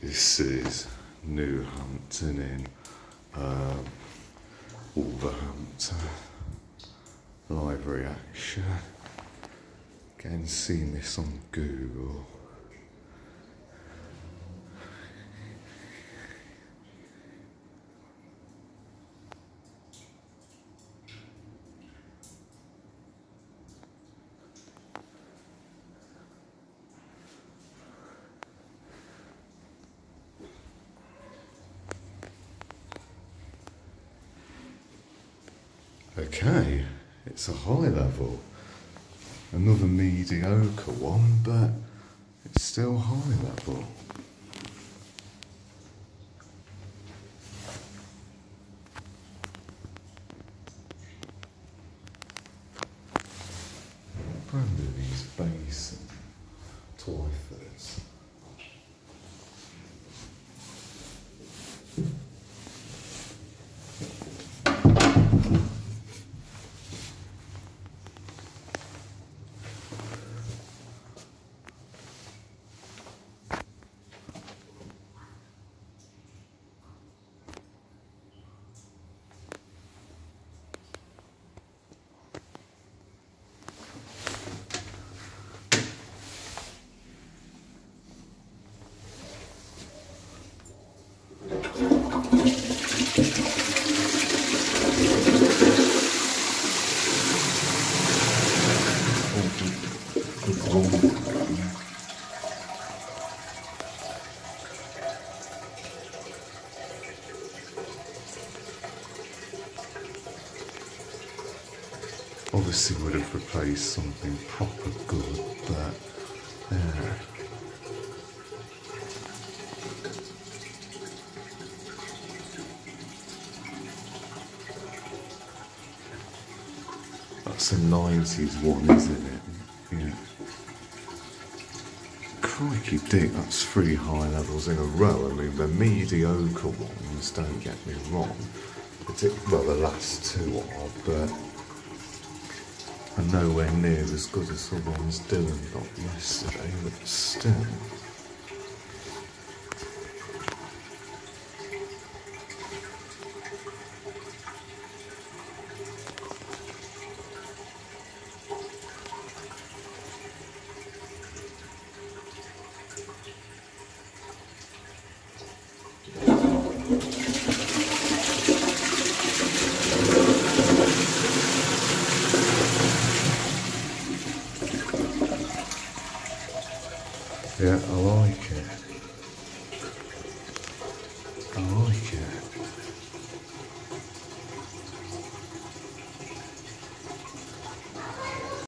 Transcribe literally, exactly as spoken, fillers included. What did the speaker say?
This is Newhampton in um, Wolverhampton. Live reaction. Again, seen this on Google. Okay, it's a high level. Another mediocre one, but it's still high level. What brand are these Basin Twyfords? Obviously would have replaced something proper good, but yeah. That's a nineties one, isn't it? Yeah. Crikey Dick, that's three high levels in a row. I mean, the mediocre ones, don't get me wrong. Well, the last two are, but are nowhere near as good as the ones Dylan got yesterday, but still. Yeah, I like it. I like it.